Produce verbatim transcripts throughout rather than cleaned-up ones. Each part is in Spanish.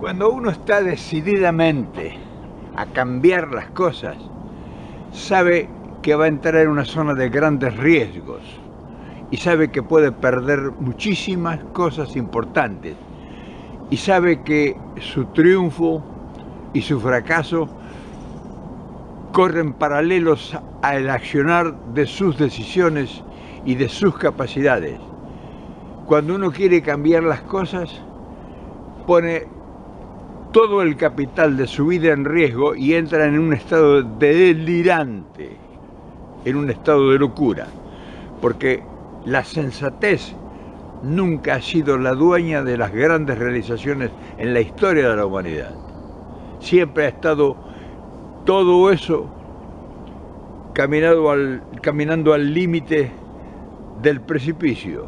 Cuando uno está decididamente a cambiar las cosas, sabe que va a entrar en una zona de grandes riesgos y sabe que puede perder muchísimas cosas importantes y sabe que su triunfo y su fracaso corren paralelos al accionar de sus decisiones y de sus capacidades. Cuando uno quiere cambiar las cosas, pone todo el capital de su vida en riesgo y entra en un estado delirante, en un estado de locura, porque la sensatez nunca ha sido la dueña de las grandes realizaciones en la historia de la humanidad. Siempre ha estado todo eso caminado al, caminando al límite del precipicio.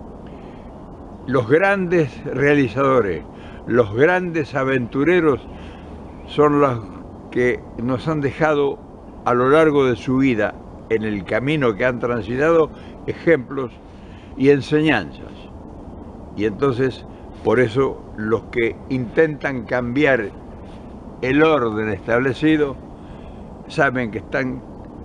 Los grandes realizadores, los grandes aventureros son los que nos han dejado a lo largo de su vida, en el camino que han transitado, ejemplos y enseñanzas. Y entonces, por eso, los que intentan cambiar el orden establecido saben que están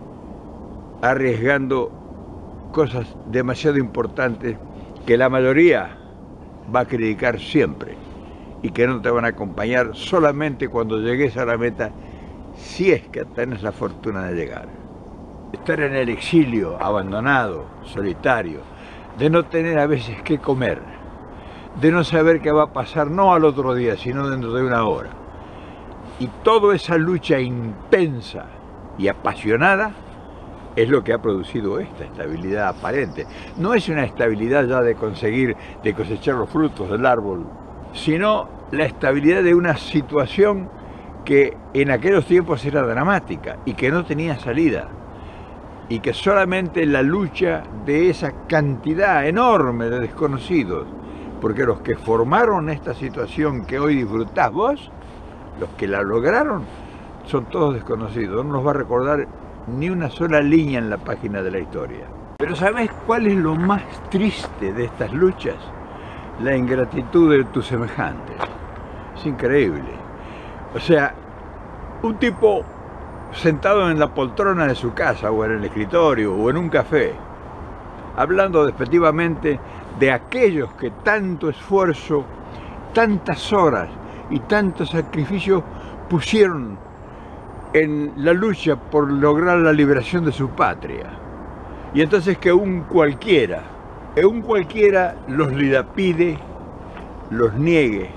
arriesgando cosas demasiado importantes que la mayoría va a criticar siempre y que no te van a acompañar solamente cuando llegues a la meta, si es que tenés la fortuna de llegar. Estar en el exilio, abandonado, solitario, de no tener a veces qué comer, de no saber qué va a pasar no al otro día, sino dentro de una hora. Y toda esa lucha intensa y apasionada es lo que ha producido esta estabilidad aparente. No es una estabilidad ya de conseguir, de cosechar los frutos del árbol, sino la estabilidad de una situación que en aquellos tiempos era dramática y que no tenía salida, y que solamente la lucha de esa cantidad enorme de desconocidos, porque los que formaron esta situación que hoy disfrutás vos, los que la lograron, son todos desconocidos, no nos va a recordar ni una sola línea en la página de la historia. Pero ¿sabés cuál es lo más triste de estas luchas? La ingratitud de tus semejantes. Es increíble. O sea, un tipo sentado en la poltrona de su casa, o en el escritorio, o en un café, hablando despectivamente de aquellos que tanto esfuerzo, tantas horas y tanto sacrificio pusieron en la lucha por lograr la liberación de su patria. Y entonces que un cualquiera, que un cualquiera los dilapide, los niegue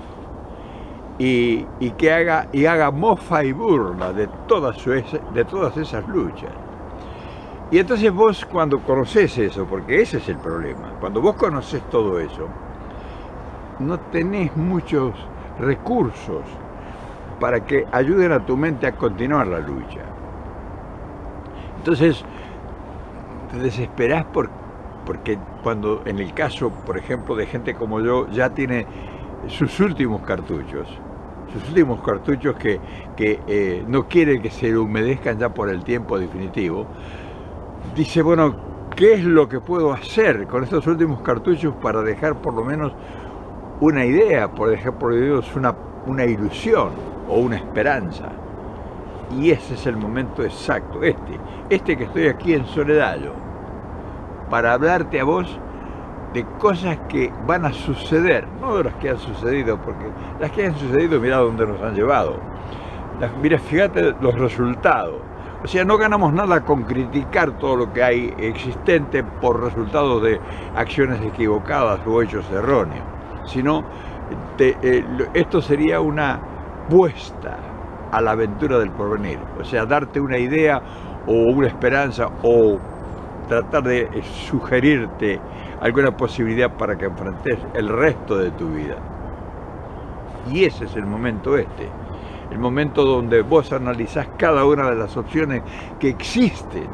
y, y que haga, y haga mofa y burla de todas, su, de todas esas luchas. Y entonces vos, cuando conocés eso, porque ese es el problema, cuando vos conocés todo eso, no tenés muchos recursos para que ayuden a tu mente a continuar la lucha. Entonces, te desesperás por, porque cuando, en el caso, por ejemplo, de gente como yo, ya tiene sus últimos cartuchos, sus últimos cartuchos que, que eh, no quiere que se humedezcan ya por el tiempo definitivo, dice, bueno, ¿qué es lo que puedo hacer con estos últimos cartuchos para dejar por lo menos una idea, por dejar por Dios una, una ilusión o una esperanza? Y ese es el momento exacto, este, este que estoy aquí en soledad yo, para hablarte a vos de cosas que van a suceder, no de las que han sucedido, porque las que han sucedido, mirá dónde nos han llevado. Las, mira, fíjate los resultados. O sea, no ganamos nada con criticar todo lo que hay existente por resultados de acciones equivocadas o hechos erróneos, sino te, eh, esto sería una puesta a la aventura del porvenir, o sea, darte una idea o una esperanza o tratar de sugerirte alguna posibilidad para que enfrentes el resto de tu vida. Y ese es el momento este, el momento donde vos analizás cada una de las opciones que existen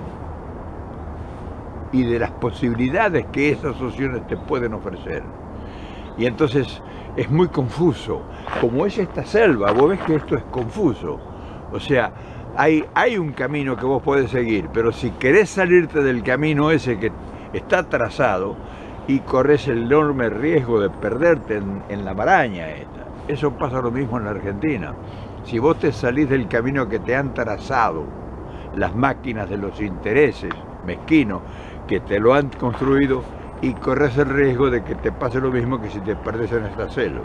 y de las posibilidades que esas opciones te pueden ofrecer. Y entonces es muy confuso, como es esta selva, vos ves que esto es confuso, o sea, hay, hay un camino que vos podés seguir, pero si querés salirte del camino ese que está trazado, y corres el enorme riesgo de perderte en, en la maraña esta. Eso pasa lo mismo en la Argentina. Si vos te salís del camino que te han trazado las máquinas de los intereses mezquinos que te lo han construido, y corres el riesgo de que te pase lo mismo que si te perdés en esta selva.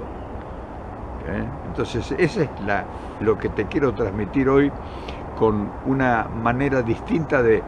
¿Eh? Entonces, eso es la, lo que te quiero transmitir hoy, con una manera distinta de,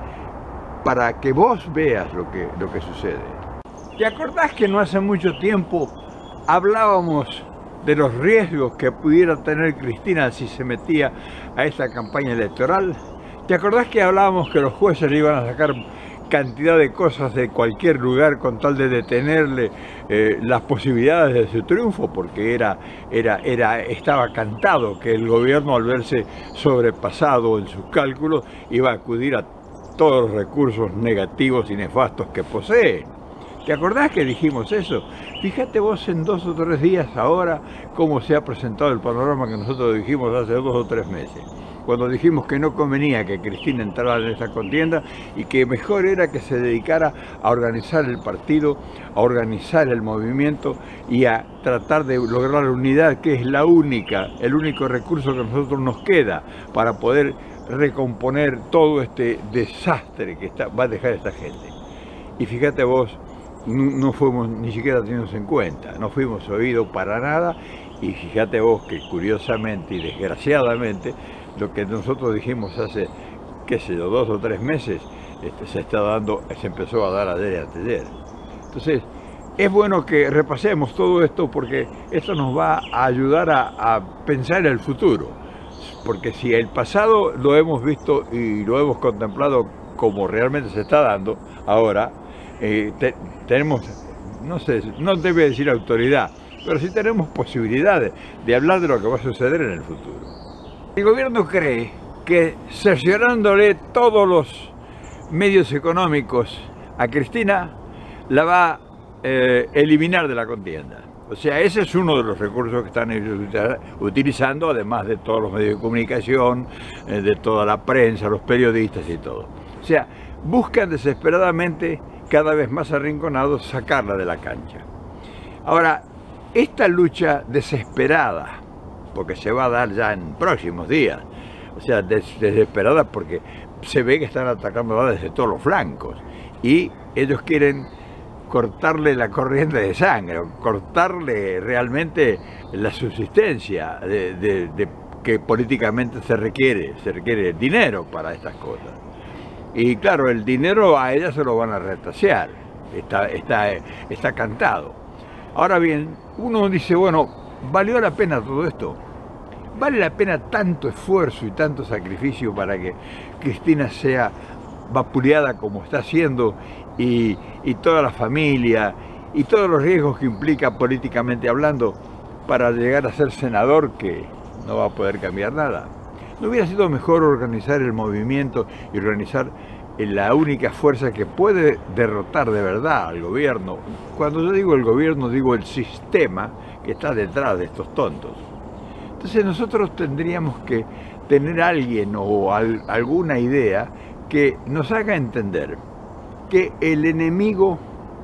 para que vos veas lo que, lo que sucede. ¿Te acordás que no hace mucho tiempo hablábamos de los riesgos que pudiera tener Cristina si se metía a esta campaña electoral? ¿Te acordás que hablábamos que los jueces le iban a sacar cantidad de cosas de cualquier lugar con tal de detenerle eh, las posibilidades de su triunfo? Porque era, era, era, estaba cantado que el gobierno, al verse sobrepasado en sus cálculos, iba a acudir a todos los recursos negativos y nefastos que posee. ¿Te acordás que dijimos eso? Fíjate vos en dos o tres días ahora cómo se ha presentado el panorama que nosotros dijimos hace dos o tres meses. Cuando dijimos que no convenía que Cristina entrara en esta contienda y que mejor era que se dedicara a organizar el partido, a organizar el movimiento y a tratar de lograr la unidad, que es la única, el único recurso que a nosotros nos queda para poder recomponer todo este desastre que está, va a dejar esta gente. Y fíjate vos, no, no fuimos ni siquiera tenidos en cuenta, no fuimos oídos para nada, y fíjate vos que curiosamente y desgraciadamente lo que nosotros dijimos hace, qué sé yo, dos o tres meses, este, se está dando, se empezó a dar ayer y anteayer. Entonces, es bueno que repasemos todo esto, porque esto nos va a ayudar a, a pensar en el futuro. Porque si el pasado lo hemos visto y lo hemos contemplado como realmente se está dando ahora, eh, te, tenemos, no sé, no debe decir autoridad, pero sí tenemos posibilidades de hablar de lo que va a suceder en el futuro. El gobierno cree que cerciorándole todos los medios económicos a Cristina, la va a eh, eliminar de la contienda. O sea, ese es uno de los recursos que están utilizando, además de todos los medios de comunicación, eh, de toda la prensa, los periodistas y todo. O sea, buscan desesperadamente, cada vez más arrinconados, sacarla de la cancha. Ahora, esta lucha desesperada, porque se va a dar ya en próximos días, o sea, des desesperada porque se ve que están atacándola desde todos los flancos, y ellos quieren cortarle la corriente de sangre, cortarle realmente la subsistencia de, de, de que políticamente se requiere, se requiere dinero para estas cosas. Y claro, el dinero a ella se lo van a retasear, está, está, está cantado. Ahora bien, uno dice, bueno, ¿valió la pena todo esto? ¿Vale la pena tanto esfuerzo y tanto sacrificio para que Cristina sea vapuleada como está haciendo, y, y toda la familia y todos los riesgos que implica políticamente hablando para llegar a ser senador, que no va a poder cambiar nada? ¿No hubiera sido mejor organizar el movimiento y organizar la única fuerza que puede derrotar de verdad al gobierno? Cuando yo digo el gobierno, digo el sistema que está detrás de estos tontos. Entonces nosotros tendríamos que tener a alguien o al, alguna idea que nos haga entender que el enemigo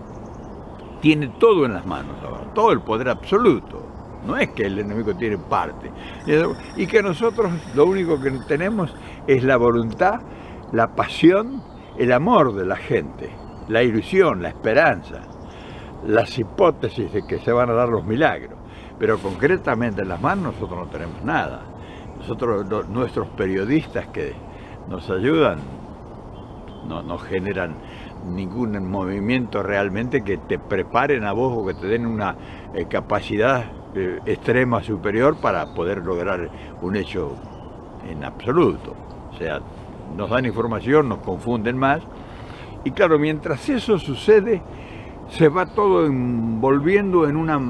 tiene todo en las manos ahora, todo el poder absoluto. No es que el enemigo tiene parte. Y que nosotros lo único que tenemos es la voluntad, la pasión, el amor de la gente, la ilusión, la esperanza, las hipótesis de que se van a dar los milagros. Pero concretamente en las manos nosotros no tenemos nada. Nosotros, lo, nuestros periodistas que nos ayudan, no, no generan ningún movimiento realmente que te preparen a vos o que te den una eh, capacidad eh, extrema superior para poder lograr un hecho en absoluto. O sea, nos dan información, nos confunden más, y claro, mientras eso sucede, se va todo envolviendo en una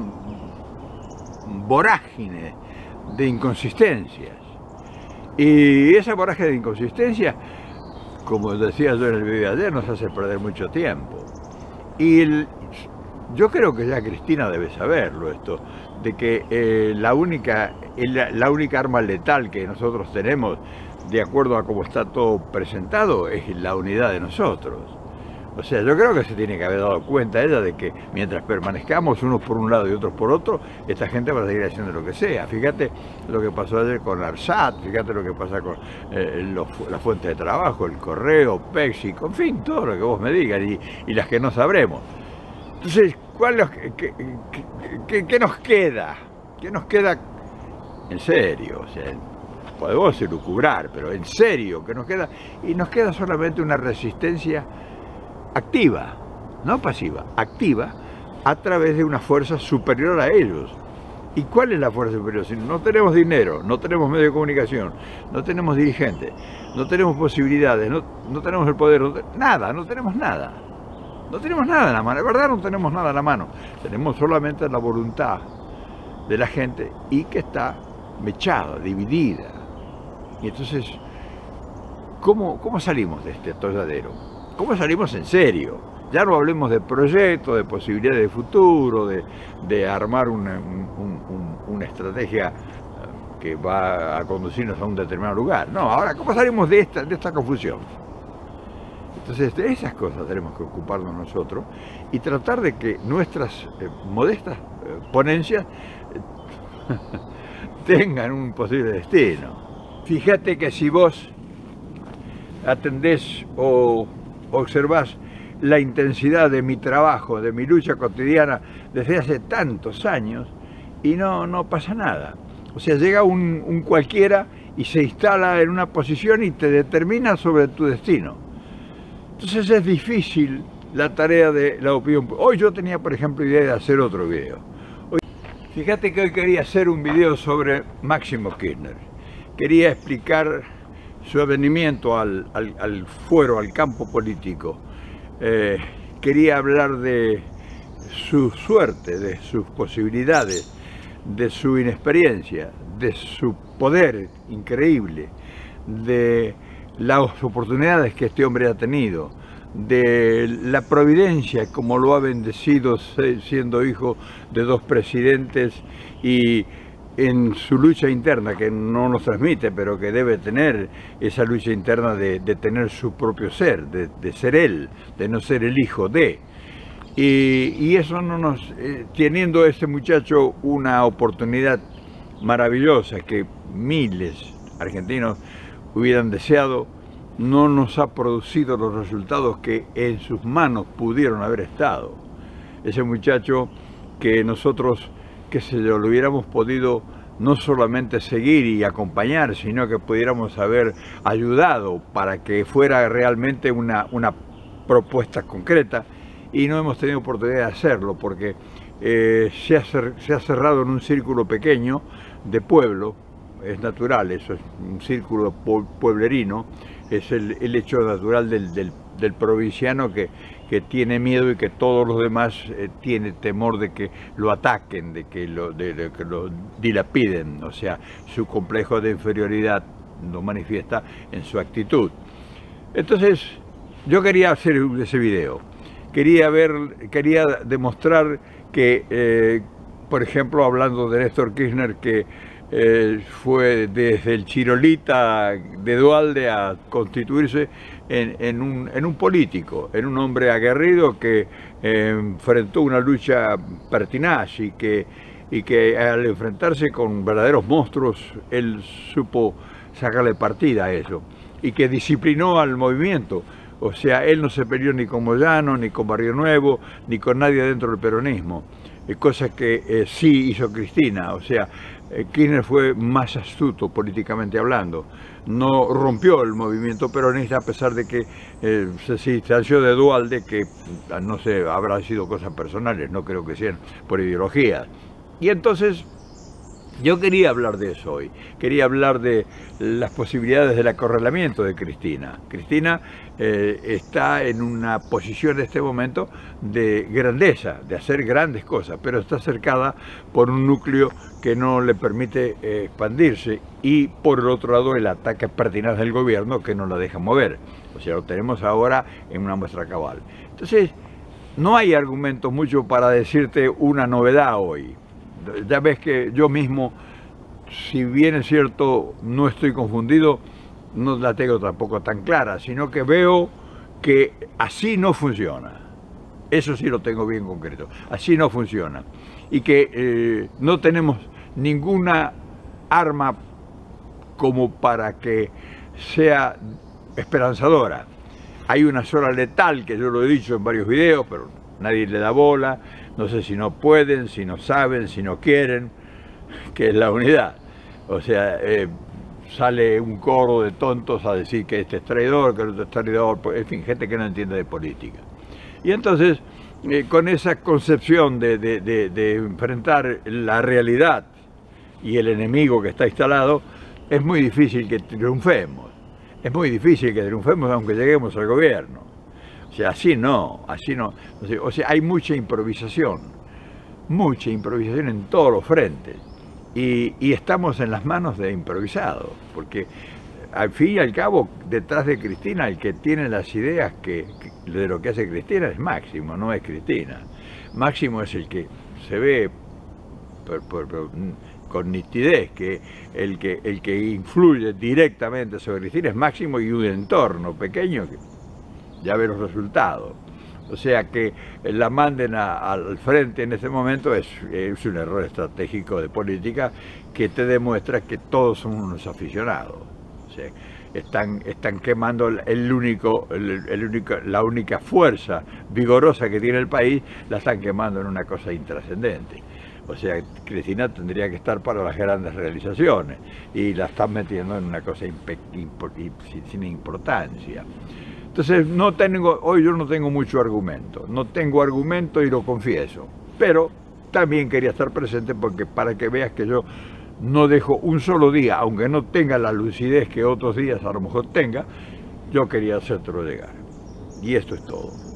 vorágine de inconsistencias. Y esa vorágine de inconsistencias, como decía yo en el video de ayer, nos hace perder mucho tiempo. Y el, yo creo que ya Cristina debe saberlo esto, de que eh, la, única, la, la única arma letal que nosotros tenemos, de acuerdo a cómo está todo presentado, es la unidad de nosotros. O sea, yo creo que se tiene que haber dado cuenta ella de que mientras permanezcamos unos por un lado y otros por otro, esta gente va a seguir haciendo lo que sea. Fíjate lo que pasó ayer con ARSAT, fíjate lo que pasa con eh, los, la fuente de trabajo, el correo, Pepsi, en fin, todo lo que vos me digas y, y las que no sabremos. Entonces, ¿cuál es, qué, qué, qué, qué nos queda? ¿Qué nos queda en serio? O sea, podemos elucubrar, pero en serio, ¿qué nos queda? Y nos queda solamente una resistencia activa, no pasiva, activa, a través de una fuerza superior a ellos. ¿Y cuál es la fuerza superior? Si no tenemos dinero, no tenemos medios de comunicación, no tenemos dirigentes, no tenemos posibilidades, no, no tenemos el poder, no te, nada, no tenemos nada. No tenemos nada en la mano, de verdad no tenemos nada en la mano. Tenemos solamente la voluntad de la gente y que está mechada, dividida. Y entonces, ¿cómo, cómo salimos de este atolladero? ¿Cómo salimos en serio? Ya no hablemos de proyectos, de posibilidades de futuro, de, de armar una, un, un, una estrategia que va a conducirnos a un determinado lugar. No, ahora, ¿cómo salimos de esta, de esta confusión? Entonces, de esas cosas tenemos que ocuparnos nosotros y tratar de que nuestras eh, modestas eh, ponencias eh, tengan un posible destino. Fíjate que si vos atendés o observás la intensidad de mi trabajo, de mi lucha cotidiana desde hace tantos años y no, no pasa nada. O sea, llega un, un cualquiera y se instala en una posición y te determina sobre tu destino. Entonces es difícil la tarea de la opinión. Hoy yo tenía, por ejemplo, idea de hacer otro video. Hoy, fíjate que hoy quería hacer un video sobre Máximo Kirchner. Quería explicar su avenimiento al, al, al fuero, al campo político. Eh, quería hablar de su suerte, de sus posibilidades, de su inexperiencia, de su poder increíble, de las oportunidades que este hombre ha tenido, de la providencia como lo ha bendecido siendo hijo de dos presidentes y en su lucha interna, que no nos transmite, pero que debe tener esa lucha interna de, de tener su propio ser, de, de ser él, de no ser el hijo de. Y, y eso no nos, eh, teniendo este muchacho una oportunidad maravillosa que miles de argentinos hubieran deseado, no nos ha producido los resultados que en sus manos pudieron haber estado. Ese muchacho que nosotros, que se lo hubiéramos podido no solamente seguir y acompañar, sino que pudiéramos haber ayudado para que fuera realmente una, una propuesta concreta, y no hemos tenido oportunidad de hacerlo porque eh, se, ha cer se ha cerrado en un círculo pequeño de pueblo. Es natural, eso es un círculo pueblerino, es el, el hecho natural del, del, del provinciano que, que tiene miedo y que todos los demás eh, tiene temor de que lo ataquen, de que lo, de, de que lo dilapiden, o sea, su complejo de inferioridad lo manifiesta en su actitud. Entonces, yo quería hacer ese video, quería, ver, quería demostrar que, eh, por ejemplo, hablando de Néstor Kirchner, que Eh, fue desde el Chirolita de Duhalde a constituirse en, en, un, en un político, en un hombre aguerrido que eh, enfrentó una lucha pertinaz y que, y que al enfrentarse con verdaderos monstruos, él supo sacarle partida a eso y que disciplinó al movimiento. O sea, él no se peleó ni con Moyano, ni con Barrio Nuevo, ni con nadie dentro del peronismo, eh, cosa que eh, sí hizo Cristina. O sea, eh, Kirchner fue más astuto políticamente hablando, no rompió el movimiento peronista a pesar de que eh, se distanció de Duhalde, que no sé, habrá sido cosas personales, no creo que sean por ideología. Y entonces yo quería hablar de eso hoy, quería hablar de las posibilidades del acorralamiento de Cristina. Cristina eh, está en una posición en este momento de grandeza, de hacer grandes cosas, pero está cercada por un núcleo que no le permite eh, expandirse y por el otro lado el ataque pertinaz del gobierno que no la deja mover. O sea, lo tenemos ahora en una muestra cabal. Entonces, no hay argumentos mucho para decirte una novedad hoy. Ya ves que yo mismo, si bien es cierto, no estoy confundido, no la tengo tampoco tan clara, sino que veo que así no funciona. Eso sí lo tengo bien concreto. Así no funciona. Y que eh, no tenemos ninguna arma como para que sea esperanzadora. Hay una sola letal, que yo lo he dicho en varios videos, pero nadie le da bola. No sé si no pueden, si no saben, si no quieren, que es la unidad. O sea, eh, sale un coro de tontos a decir que este es traidor, que el otro es traidor, en fin, gente que no entiende de política. Y entonces, eh, con esa concepción de, de, de, de enfrentar la realidad y el enemigo que está instalado, es muy difícil que triunfemos. Es muy difícil que triunfemos aunque lleguemos al gobierno. O sea, así no, así no. O sea, hay mucha improvisación, mucha improvisación en todos los frentes. Y, y estamos en las manos de improvisados, porque al fin y al cabo, detrás de Cristina, el que tiene las ideas que, que, de lo que hace Cristina es Máximo, no es Cristina. Máximo es el que se ve por, por, por, con nitidez, que el, que el que influye directamente sobre Cristina es Máximo y un entorno pequeño que ya ve los resultados. O sea, que la manden a, al frente en ese momento es, es un error estratégico de política que te demuestra que todos son unos aficionados. O sea, están, están quemando el único, el, el único, la única fuerza vigorosa que tiene el país, la están quemando en una cosa intrascendente. O sea, Cristina tendría que estar para las grandes realizaciones y la están metiendo en una cosa impe, impo, sin importancia. Entonces, no tengo, hoy yo no tengo mucho argumento, no tengo argumento y lo confieso, pero también quería estar presente porque para que veas que yo no dejo un solo día, aunque no tenga la lucidez que otros días a lo mejor tenga, yo quería hacértelo llegar. Y esto es todo.